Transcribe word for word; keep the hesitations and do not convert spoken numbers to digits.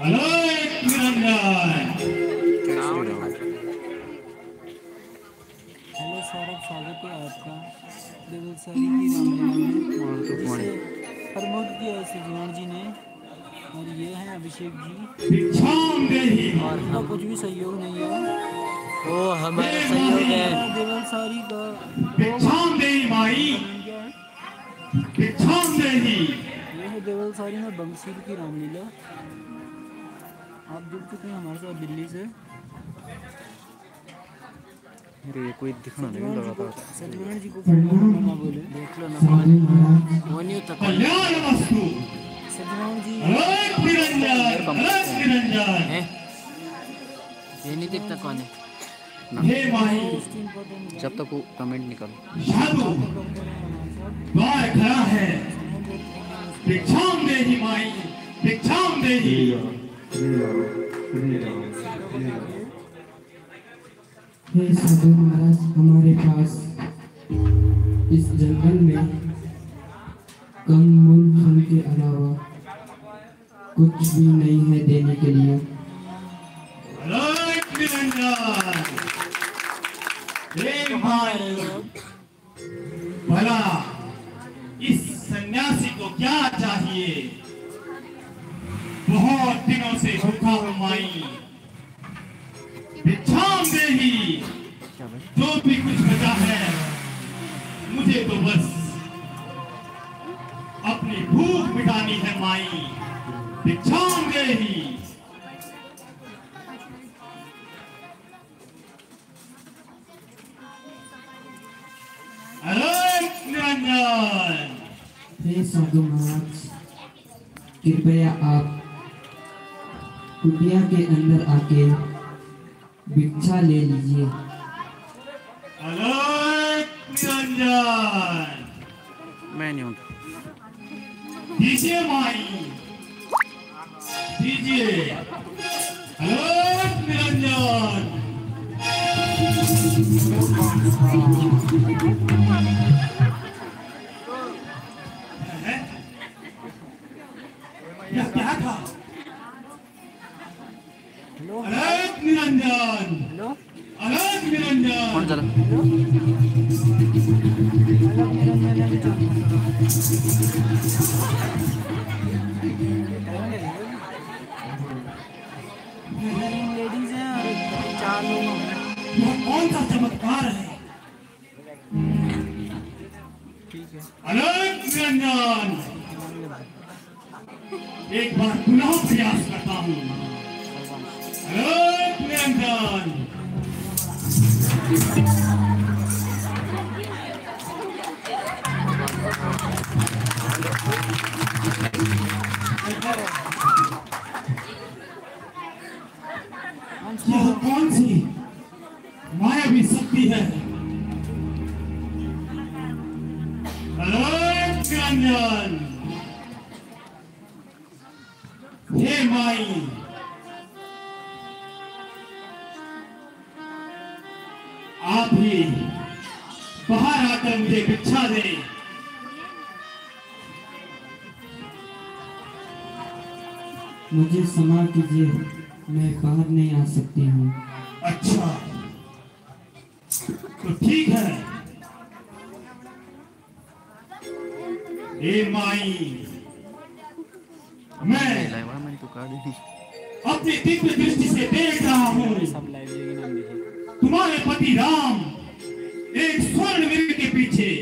Alok Niranjan. Hello Saurabh, स्वागत है आपका देवलसारी की रामलीला में, जिसे प्रमोद किया है सज्जन जी ने। और ये हैं अभिषेक जी। भिक्षाम देहि। और इनका कुछ भी सहयोग नहीं है, वो हमारा सहयोग है। देवलसारी का भिक्षाम देहि माई, क्या है? भिक्षाम देहि। ये है देवलसारी में बंसीर की रामलीला। आप जुड़ चुके हैं हमारे साथ दिल्ली से। अरे कोई दिखना नहीं लगा था। सत्यनारायण जी को ना बोले, देख लो ना कौन वो नहीं होता। कल्याण वस्तु। सत्यनारायण जी अलोक निरंजन, अलोक निरंजन। है ये नहीं दिखता कौन है हे माई, जब तक वो कमेंट निकालो। साधु द्वार खड़ा है। भिक्षाम देहि माई, भिक्षाम देहि। हे साधु महाराज, हमारे पास इस जंगल में कम मूल फल के अलावा कुछ भी नहीं है देने के लिए। अलोक निरंजन। हे माई, भला इस सन्यासी को क्या चाहिए? बहुत दिनों से भूखा हूं माई, भिक्षाम देहि। जो भी कुछ बचा है मुझे तो बस अपनी भूख मिटानी है माई, भिक्षाम देहि। अलोक निरंजन। हे साधु महाराज, कृपया आप कुटिया के अंदर आके भिक्षा ले लीजिए। अलोक निरंजन। मैं नहीं हूँ। दीजिए माई, दीजिए। अलोक निरंजन। यह क्या था? अलोक निरंजन, हेलो अलोक निरंजन। कौन चला? लेडीज हैं और चार लोग हैं। यह कौन सा चमत्कार है? ठीक है, अलोक निरंजन। एक बार पुनः प्रयास करता हूँ। अलोक निरंजन। यह कौन सी मायावी शक्ति है? अलोक निरंजन। हे माई, आप ही बाहर आकर मुझे भिक्षा दे। मुझे क्षमा कीजिए, मैं बाहर नहीं आ सकती हूँ। अच्छा तो ठीक है। हे माई, मैं मैंने तो कहा नहीं। अपनी दिव्य दृष्टि से देख रहा हूँ सब लाइव नाम लिखे। तुम्हारे पति राम एक स्वर्ण वीर के पीछे